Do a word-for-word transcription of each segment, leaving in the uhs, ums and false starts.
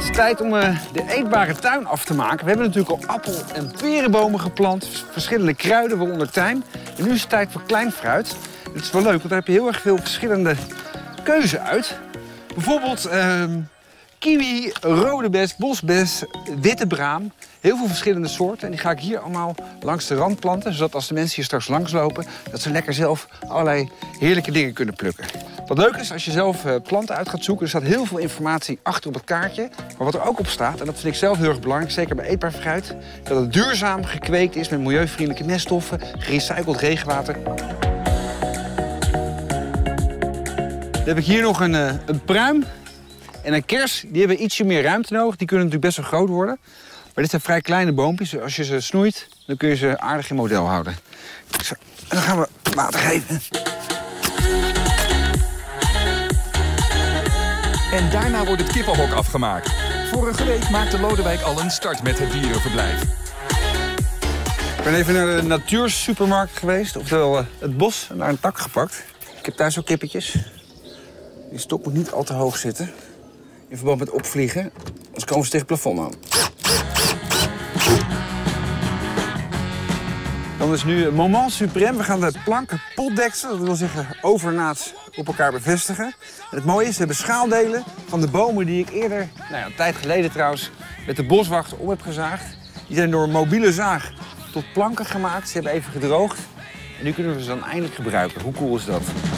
Het is tijd om uh, de eetbare tuin af te maken. We hebben natuurlijk al appel- en perenbomen geplant. Verschillende kruiden, waaronder tijm. En nu is het tijd voor klein fruit. Het is wel leuk, want daar heb je heel erg veel verschillende keuze uit. Bijvoorbeeld uh, kiwi, rode bes, bosbes, witte braam. Heel veel verschillende soorten. En die ga ik hier allemaal langs de rand planten. Zodat als de mensen hier straks langslopen, dat ze lekker zelf allerlei heerlijke dingen kunnen plukken. Wat leuk is, als je zelf uh, planten uit gaat zoeken, er staat heel veel informatie achter op het kaartje. Maar wat er ook op staat, en dat vind ik zelf heel erg belangrijk, zeker bij eetbaar fruit, dat het duurzaam gekweekt is met milieuvriendelijke meststoffen, gerecycled regenwater. Dan heb ik hier nog een, uh, een pruim en een kers. Die hebben ietsje meer ruimte nodig. Die kunnen natuurlijk best wel groot worden. Maar dit zijn vrij kleine boompjes. Als je ze snoeit, dan kun je ze aardig in model houden. Zo, en dan gaan we water geven. En daarna wordt het kippenhok afgemaakt. Vorige week maakte Lodewijk al een start met het dierenverblijf. Ik ben even naar de natuursupermarkt geweest. Oftewel uh, het bos en naar een tak gepakt. Ik heb thuis ook kippetjes. Die stok moet niet al te hoog zitten. In verband met opvliegen. Anders komen ze tegen het plafond aan. Dan is nu moment suprême. We gaan de planken potdekselen. Dat wil zeggen overnaats op elkaar bevestigen. En het mooie is, we hebben schaaldelen van de bomen die ik eerder, nou ja, een tijd geleden trouwens, met de boswachter op heb gezaagd. Die zijn door een mobiele zaag tot planken gemaakt. Ze hebben even gedroogd. En nu kunnen we ze dan eindelijk gebruiken. Hoe cool is dat?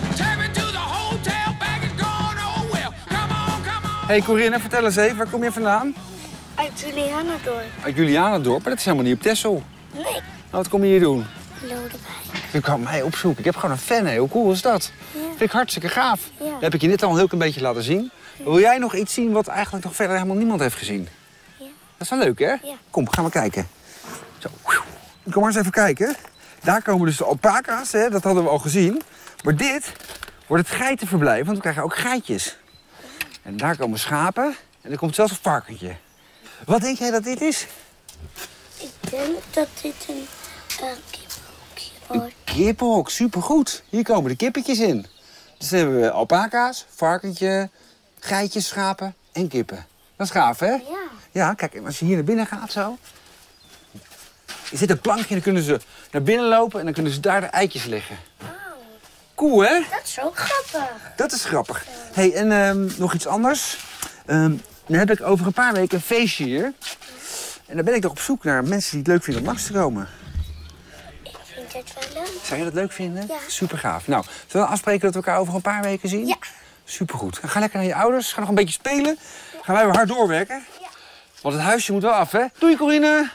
Hey Corinne, vertel eens even, waar kom je vandaan? Uit Julianadorp. Uit Julianadorp, maar dat is helemaal niet op Texel. Nee. Nou, wat kom je hier doen? Lodewijk. Je kan mij opzoeken. Ik heb gewoon een fan, hè. Hoe cool is dat? Ja. Vind ik hartstikke gaaf. Ja. Dat heb ik je net al een heel klein beetje laten zien. Ja. Wil jij nog iets zien wat eigenlijk nog verder helemaal niemand heeft gezien? Ja. Dat is wel leuk, hè? Ja. Kom, gaan we kijken. Zo. Kom maar eens even kijken. Daar komen dus de alpaca's, hè. Dat hadden we al gezien. Maar dit wordt het geitenverblijf, want we krijgen ook geitjes. En daar komen schapen. En er komt zelfs een varkentje. Wat denk jij dat dit is? Ik denk dat dit een uh, kippenhokje wordt. Een kippenhok, supergoed. Hier komen de kippetjes in. Dus dan hebben we alpaca's, varkentje, geitjes, schapen en kippen. Dat is gaaf, hè? Ja. Ja, kijk, en als je hier naar binnen gaat zo... Er zit een plankje en dan kunnen ze naar binnen lopen en dan kunnen ze daar de eitjes leggen. Oh, Cool, hè? dat is ook grappig. Dat is grappig. Hey, en um, nog iets anders. Um, dan heb ik over een paar weken een feestje hier. En dan ben ik toch op zoek naar mensen die het leuk vinden om langs te komen. Ik vind het wel leuk. Zou je dat leuk vinden? Ja. Super gaaf. Nou, zullen we afspreken dat we elkaar over een paar weken zien? Ja. Supergoed. Ga lekker naar je ouders. Ga nog een beetje spelen. Gaan wij weer hard doorwerken. Ja. Want het huisje moet wel af, hè? Doei, Corinne.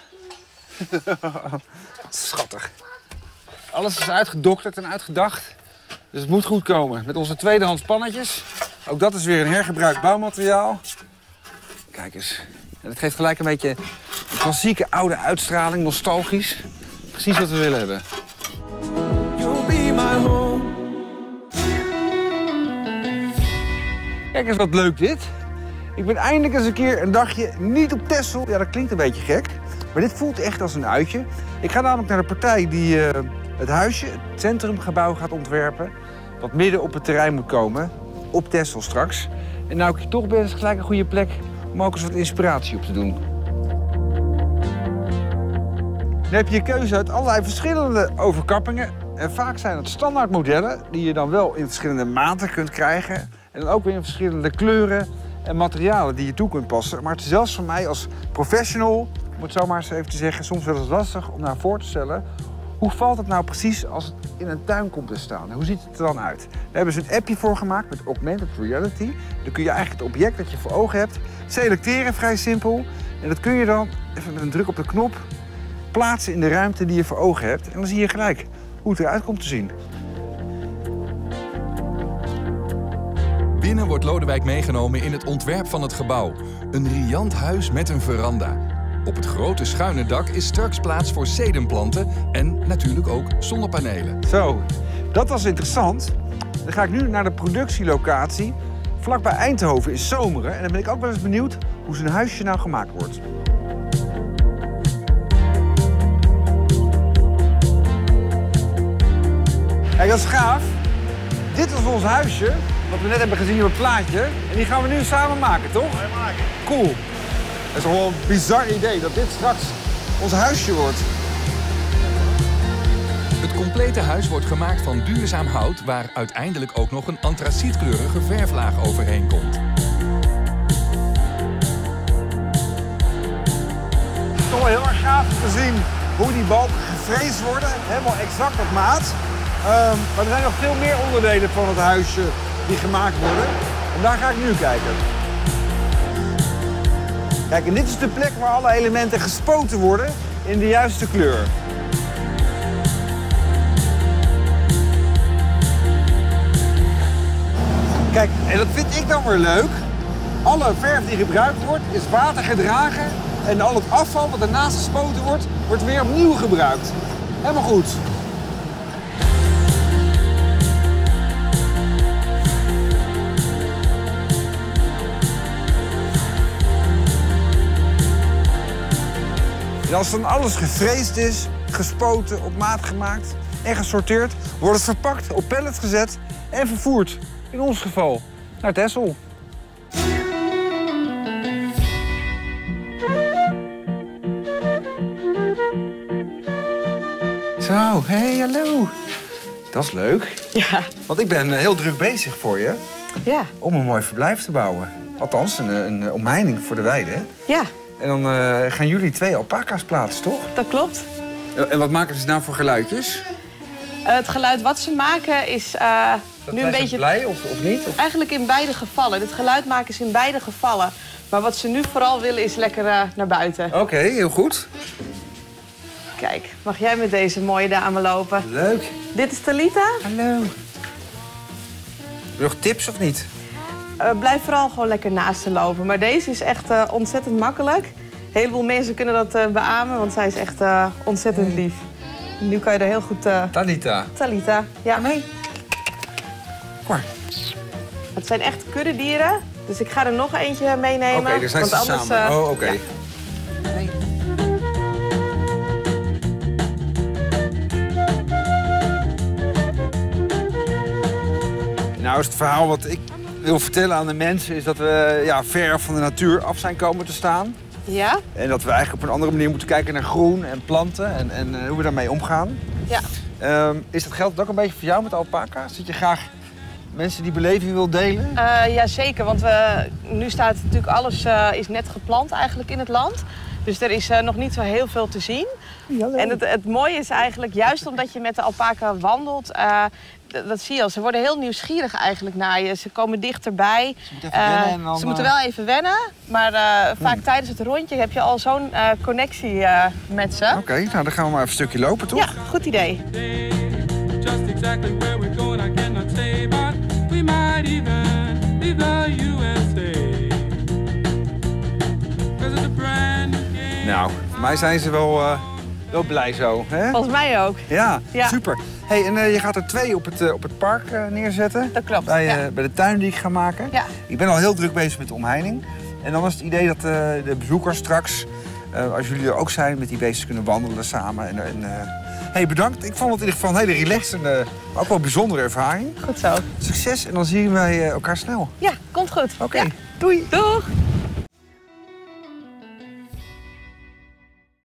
Schattig. Alles is uitgedokterd en uitgedacht. Dus het moet goed komen. Met onze tweedehands pannetjes. Ook dat is weer een hergebruikt bouwmateriaal. Kijk eens. En het geeft gelijk een beetje een klassieke oude uitstraling. Nostalgisch. Precies wat we willen hebben. You'll be my home. Kijk eens wat leuk dit. Ik ben eindelijk eens een keer een dagje niet op Texel. Ja, dat klinkt een beetje gek. Maar dit voelt echt als een uitje. Ik ga namelijk naar de partij die uh, het huisje, het centrumgebouw gaat ontwerpen. Wat midden op het terrein moet komen. Op Texel straks. En nou ik hier toch ben, is het gelijk een goede plek om ook eens wat inspiratie op te doen. Dan heb je je keuze uit allerlei verschillende overkappingen. En vaak zijn het standaard modellen die je dan wel in verschillende maten kunt krijgen. En dan ook weer in verschillende kleuren en materialen die je toe kunt passen. Maar het is zelfs voor mij als professional, om het zo maar eens even te zeggen, soms wel eens lastig om naar voor te stellen. Hoe valt het nou precies als het in een tuin komt te staan? Hoe ziet het er dan uit? Daar hebben ze een appje voor gemaakt met augmented reality. Dan kun je eigenlijk het object dat je voor ogen hebt selecteren, vrij simpel. En dat kun je dan even met een druk op de knop plaatsen in de ruimte die je voor ogen hebt. En dan zie je gelijk hoe het eruit komt te zien. Binnen wordt Lodewijk meegenomen in het ontwerp van het gebouw. Een riant huis met een veranda. Op het grote schuine dak is straks plaats voor sedumplanten en natuurlijk ook zonnepanelen. Zo, dat was interessant. Dan ga ik nu naar de productielocatie vlakbij Eindhoven in Zomeren. En dan ben ik ook wel eens benieuwd hoe zo'n huisje nou gemaakt wordt. Kijk, dat is gaaf. Dit was ons huisje, wat we net hebben gezien op het plaatje. En die gaan we nu samen maken, toch? Wij maken. Cool. Het is toch wel een bizar idee dat dit straks ons huisje wordt. Het complete huis wordt gemaakt van duurzaam hout... waar uiteindelijk ook nog een antracietkleurige verflaag overheen komt. Het is toch wel heel erg gaaf te zien hoe die balken gefreesd worden. Helemaal exact op maat. Um, maar er zijn nog veel meer onderdelen van het huisje die gemaakt worden. En daar ga ik nu kijken. Kijk, en dit is de plek waar alle elementen gespoten worden in de juiste kleur. Kijk, en dat vind ik dan weer leuk. Alle verf die gebruikt wordt, is watergedragen. En al het afval wat ernaast gespoten wordt, wordt weer opnieuw gebruikt. Helemaal goed. En als dan alles gefreesd is, gespoten, op maat gemaakt en gesorteerd, wordt het verpakt, op pallets gezet en vervoerd. In ons geval naar Texel. Zo, hey, hallo. Dat is leuk. Ja. Want ik ben heel druk bezig voor je Ja. om een mooi verblijf te bouwen. Althans, een, een omheining voor de weide. Ja, En dan uh, gaan jullie twee alpaca's plaatsen, toch? dat klopt. En wat maken ze nou voor geluidjes? Uh, het geluid wat ze maken is uh, nu een beetje... blij of, of niet? Of... Eigenlijk in beide gevallen. Dit geluid maken ze in beide gevallen. Maar wat ze nu vooral willen is lekker uh, naar buiten. Oké, okay, heel goed. Kijk, mag jij met deze mooie dame lopen? Leuk. Dit is Talita. Hallo. Heb je nog tips of niet? Uh, blijf vooral gewoon lekker naast ze lopen. Maar deze is echt uh, ontzettend makkelijk. Een heleboel mensen kunnen dat uh, beamen, want zij is echt uh, ontzettend lief. Nu kan je er heel goed... Uh... Talita. Talita, ja. Nee. Kom maar. Het zijn echt kuddedieren, dus ik ga er nog eentje meenemen. Oké, okay, dus zijn ze want anders, samen. Uh... Oh, oké. Okay. Ja. Nee. Nou is het verhaal wat ik wil vertellen aan de mensen... is dat we ja, ver van de natuur af zijn komen te staan. Ja? En dat we eigenlijk op een andere manier moeten kijken naar groen en planten... en, en uh, hoe we daarmee omgaan. Ja. Um, is dat geldt ook een beetje voor jou met alpaca's? Dat je graag mensen die beleving wil delen? Uh, ja, zeker. Want we, nu staat natuurlijk alles uh, is net geplant eigenlijk in het land. Dus er is uh, nog niet zo heel veel te zien. Hallo. En het, het mooie is eigenlijk, juist omdat je met de alpaca wandelt... Uh, dat zie je al. Ze worden heel nieuwsgierig eigenlijk naar je. Ze komen dichterbij. Ze moeten even wennen en dan, Ze moeten wel even wennen. Maar uh, vaak hmm. tijdens het rondje heb je al zo'n uh, connectie uh, met ze. Oké, okay, nou dan gaan we maar even een stukje lopen, toch? Ja, goed idee. Just exactly where we're going, I cannot say, but we might even leave the U S A. Because it's a brand new game. Nou, voor mij zijn ze wel, uh, wel blij zo, hè? Volgens mij ook. Ja, ja. Super. Hey, en uh, je gaat er twee op het, uh, op het park uh, neerzetten. Dat klopt, bij, uh, ja. bij de tuin die ik ga maken. Ja. Ik ben al heel druk bezig met de omheining. En dan was het idee dat uh, de bezoekers straks, uh, als jullie er ook zijn, met die beestjes kunnen wandelen samen. En, en, uh... hey, bedankt. Ik vond het in ieder geval een hele relaxed en uh, ook wel een bijzondere ervaring. Goed zo. Succes en dan zien wij uh, elkaar snel. Ja, komt goed. Oké, okay. Ja. Doei. Doeg.